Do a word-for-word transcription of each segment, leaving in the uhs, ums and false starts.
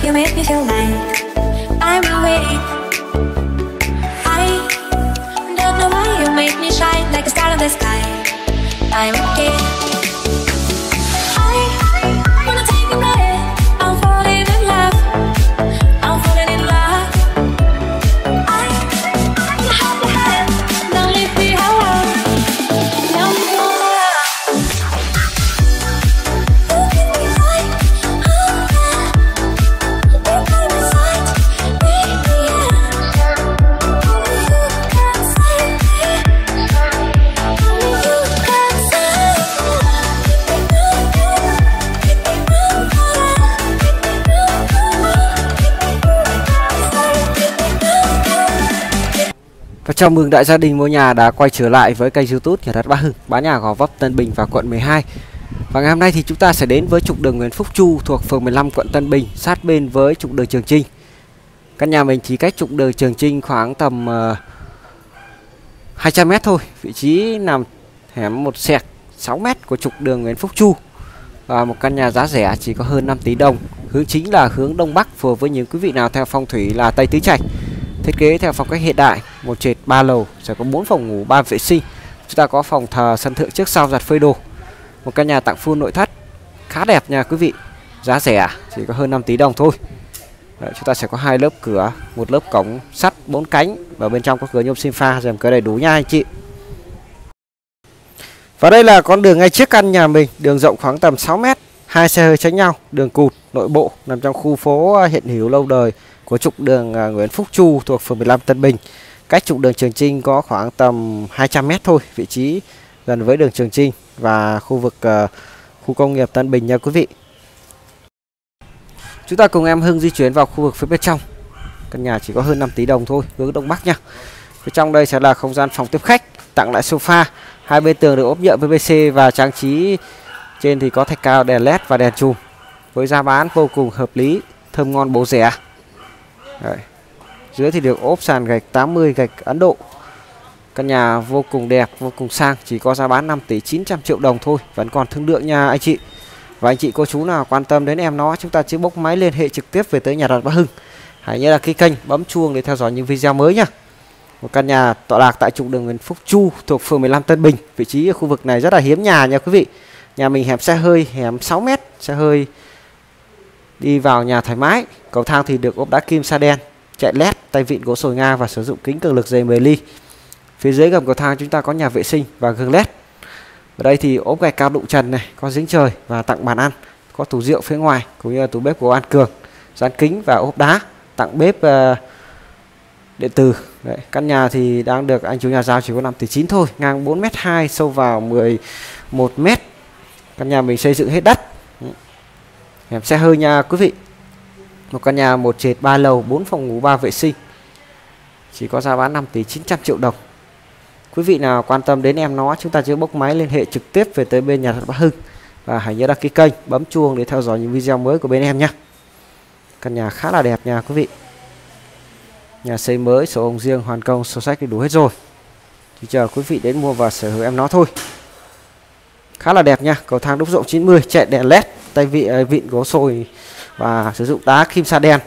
You make me feel like I'm awake. I don't know why you make me shine like a star in the sky. I'm okay. I wanna take a breath. I'm falling in love. I'm falling in love. I wanna hold your hand. Don't leave me alone. No more. Look at me like, oh yeah. You're by my side, baby, yeah. Only you can save me. Only you can save me. Make me move, make me move, make me move, make me move. Và chào mừng đại gia đình mua nhà đã quay trở lại với kênh YouTube Nhà đất Bá Hưng, bán nhà Gò Vấp, Tân Bình và quận mười hai. Và ngày hôm nay thì chúng ta sẽ đến với trục đường Nguyễn Phúc Chu thuộc phường mười lăm quận Tân Bình, sát bên với trục đường Trường Chinh. Căn nhà mình chỉ cách trục đường Trường Chinh khoảng tầm uh, hai trăm mét thôi. Vị trí nằm hẻm một sẹc sáu mét của trục đường Nguyễn Phúc Chu. Và một căn nhà giá rẻ chỉ có hơn năm tỷ đồng. Hướng chính là hướng Đông Bắc, phù hợp với những quý vị nào theo phong thủy là Tây Tứ Trạch. Thiết kế theo phong cách hiện đại, một trệt ba lầu, sẽ có bốn phòng ngủ, ba vệ sinh. Chúng ta có phòng thờ, sân thượng trước sau giặt phơi đồ. Một căn nhà tặng full nội thất khá đẹp nha quý vị. Giá rẻ chỉ có hơn năm tỷ đồng thôi. Đấy, chúng ta sẽ có hai lớp cửa, một lớp cổng sắt bốn cánh và bên trong có cửa nhôm sinh pha, rèm cửa đầy đủ nha anh chị. Và đây là con đường ngay trước căn nhà mình, đường rộng khoảng tầm sáu mét, hai xe hơi tránh nhau, đường cụt nội bộ nằm trong khu phố hiện hữu lâu đời của trục đường Nguyễn Phúc Chu thuộc phường mười lăm Tân Bình. Cách trục đường Trường Chinh có khoảng tầm hai trăm mét thôi, vị trí gần với đường Trường Chinh và khu vực uh, khu công nghiệp Tân Bình nha quý vị. Chúng ta cùng em Hưng di chuyển vào khu vực phía bên trong. Căn nhà chỉ có hơn năm tỷ đồng thôi, hướng Đông Bắc nha. Phía trong đây sẽ là không gian phòng tiếp khách, tặng lại sofa, hai bên tường được ốp nhựa pê vê xê và trang trí trên thì có thạch cao, đèn led và đèn chùm. Với giá bán vô cùng hợp lý, thơm ngon bổ rẻ. Đấy. Dưới thì được ốp sàn gạch tám mươi gạch Ấn Độ. Căn nhà vô cùng đẹp, vô cùng sang, chỉ có giá bán năm tỷ chín trăm triệu đồng thôi, vẫn còn thương lượng nha anh chị. Và anh chị cô chú nào quan tâm đến em nó, chúng ta chỉ bốc máy liên hệ trực tiếp về tới Nhà đất Bá Hưng. Hãy nhớ đăng ký kênh, bấm chuông để theo dõi những video mới nhá. Một căn nhà tọa lạc tại trục đường Nguyễn Phúc Chu thuộc phường mười lăm Tân Bình. Vị trí ở khu vực này rất là hiếm nhà nha quý vị. Nhà mình hẻm xe hơi, hẻm sáu mét, xe hơi đi vào nhà thoải mái. Cầu thang thì được ốp đá kim sa đen, chạy led, tay vịn gỗ sồi Nga và sử dụng kính cường lực dày mười ly. Phía dưới gầm cầu thang chúng ta có nhà vệ sinh và gương led. Ở đây thì ốp gạch cao đụng trần này, có giếng trời và tặng bàn ăn, có tủ rượu phía ngoài cũng như là tủ bếp của An Cường, dán kính và ốp đá, tặng bếp uh, điện tử. Đấy, căn nhà thì đang được anh chủ nhà giao chỉ có năm tỷ chín thôi, ngang bốn mét hai, sâu vào mười một mét. Căn nhà mình xây dựng hết đất. Hẻm xe hơi nha quý vị. Một căn nhà một trệt ba lầu, bốn phòng ngủ, ba vệ sinh. Chỉ có giá bán năm tỷ chín trăm triệu đồng. Quý vị nào quan tâm đến em nó, chúng ta chỉ bốc máy liên hệ trực tiếp về tới bên Nhà đất Bá Hưng. Và hãy nhớ đăng ký kênh, bấm chuông để theo dõi những video mới của bên em nhé. Căn nhà khá là đẹp nha quý vị. Nhà xây mới, sổ hồng riêng, hoàn công, sổ sách đủ hết rồi. Chỉ chờ quý vị đến mua và sở hữu em nó thôi. Khá là đẹp nha, cầu thang đúc rộng chín mươi, chạy đèn led, tay vị vịn gỗ sồi và sử dụng đá kim sa đen.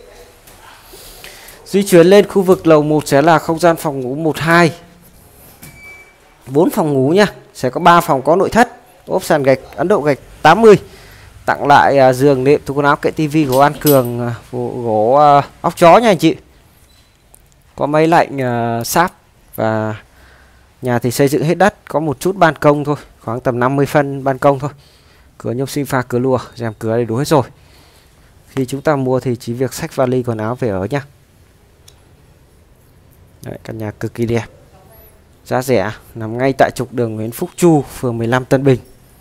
Di chuyển lên khu vực lầu một sẽ là không gian phòng ngủ một hai, bốn phòng ngủ nha, sẽ có ba phòng có nội thất, ốp sàn gạch Ấn Độ gạch tám mươi, tặng lại uh, giường nệm, tủ quần áo, kệ tivi của An Cường, uh, gỗ uh, óc chó nha anh chị. Có máy lạnh uh, sáp và nhà thì xây dựng hết đất, có một chút ban công thôi, khoảng tầm năm mươi phân ban công thôi. Cửa nhôm sinh pha, cửa lùa, rèm cửa đầy đủ hết rồi. Khi chúng ta mua thì chỉ việc xách vali quần áo về ở nhá. Đấy, căn nhà cực kỳ đẹp, giá rẻ, nằm ngay tại trục đường Nguyễn Phúc Chu, phường mười lăm Tân Bình.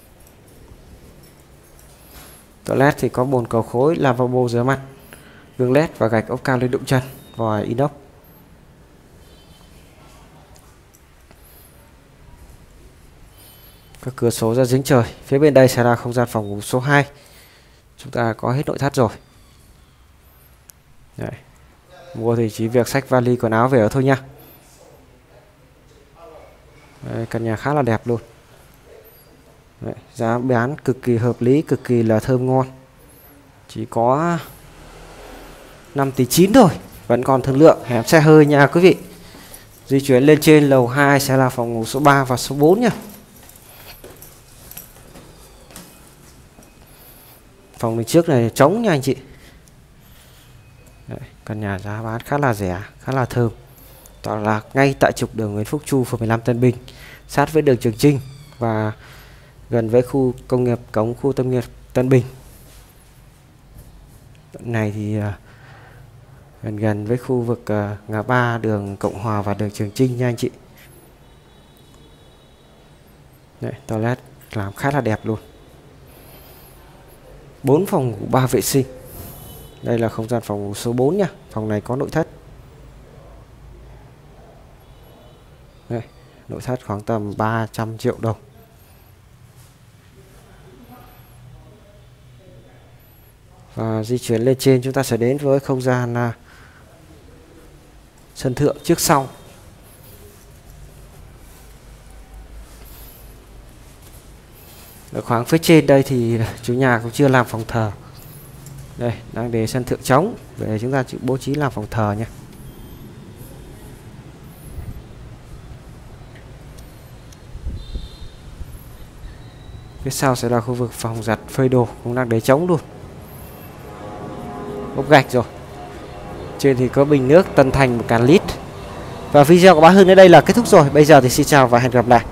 Toilet thì có bồn cầu khối, lavabo rửa mặt, gương led và gạch ốp cao lên đụng chân, vòi inox. Các cửa sổ ra giếng trời. Phía bên đây sẽ là không gian phòng ngủ số hai. Chúng ta có hết nội thất rồi. Đấy. Mua thì chỉ việc xách vali quần áo về ở thôi nha. Đấy, căn nhà khá là đẹp luôn. Đấy, giá bán cực kỳ hợp lý, cực kỳ là thơm ngon. Chỉ có năm tỷ chín thôi, vẫn còn thương lượng hẻm xe hơi nha quý vị. Di chuyển lên trên lầu hai sẽ là phòng ngủ số ba và số bốn nha. Phòng đứng trước này trống nha anh chị. Đấy, căn nhà giá bán khá là rẻ, khá là thơm. Tọa lạc ngay tại trục đường Nguyễn Phúc Chu, phường mười lăm Tân Bình, sát với đường Trường Chinh và gần với khu công nghiệp cống khu công nghiệp Tân Bình. Đoạn này thì uh, gần gần với khu vực uh, ngã ba đường Cộng Hòa và đường Trường Chinh nha anh chị. Đấy, toilet làm khá là đẹp luôn. bốn phòng ngủ ba vệ sinh. Đây là không gian phòng ngủ số bốn nha. Phòng này có nội thất. Đây, nội thất khoảng tầm ba trăm triệu đồng. Và di chuyển lên trên chúng ta sẽ đến với không gian uh, sân thượng trước sau. Ở khoảng phía trên đây thì chủ nhà cũng chưa làm phòng thờ. Đây, đang để sân thượng trống, để chúng ta bố trí làm phòng thờ nhé. Phía sau sẽ là khu vực phòng giặt phơi đồ, cũng đang để trống luôn. Ốp gạch rồi. Trên thì có bình nước Tân Thành một ngàn lít. Và video của Bá Hưng đến đây là kết thúc rồi. Bây giờ thì xin chào và hẹn gặp lại.